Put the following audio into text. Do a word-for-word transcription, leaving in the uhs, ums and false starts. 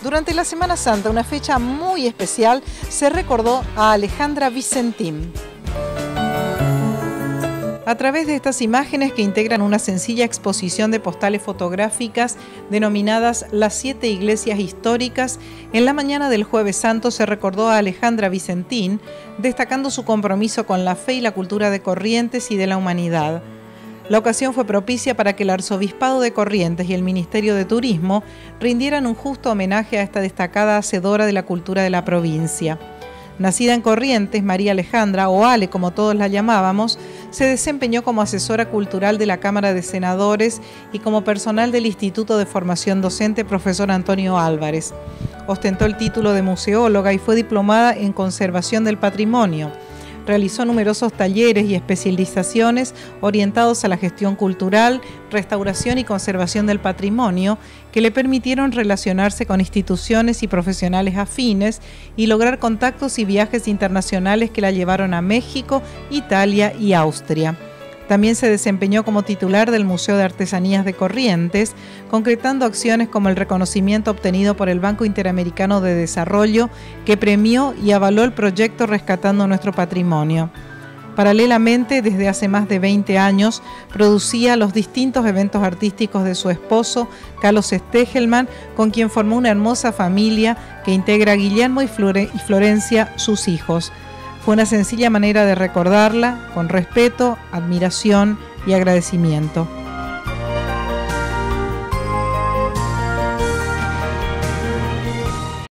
Durante la Semana Santa, una fecha muy especial, se recordó a Alejandra Vicentín. A través de estas imágenes que integran una sencilla exposición de postales fotográficas denominadas Las Siete Iglesias Históricas, en la mañana del Jueves Santo se recordó a Alejandra Vicentín, destacando su compromiso con la fe y la cultura de Corrientes y de la humanidad. La ocasión fue propicia para que el Arzobispado de Corrientes y el Ministerio de Turismo rindieran un justo homenaje a esta destacada hacedora de la cultura de la provincia. Nacida en Corrientes, María Alejandra, o Ale como todos la llamábamos, se desempeñó como asesora cultural de la Cámara de Senadores y como personal del Instituto de Formación Docente Profesor Antonio Álvarez. Ostentó el título de museóloga y fue diplomada en Conservación del Patrimonio. Realizó numerosos talleres y especializaciones orientados a la gestión cultural, restauración y conservación del patrimonio, que le permitieron relacionarse con instituciones y profesionales afines y lograr contactos y viajes internacionales que la llevaron a México, Italia y Austria. También se desempeñó como titular del Museo de Artesanías de Corrientes, concretando acciones como el reconocimiento obtenido por el Banco Interamericano de Desarrollo, que premió y avaló el proyecto Rescatando Nuestro Patrimonio. Paralelamente, desde hace más de veinte años, producía los distintos eventos artísticos de su esposo, Carlos Stegelman, con quien formó una hermosa familia que integra a Guillermo y Florencia, sus hijos. Fue una sencilla manera de recordarla, con respeto, admiración y agradecimiento.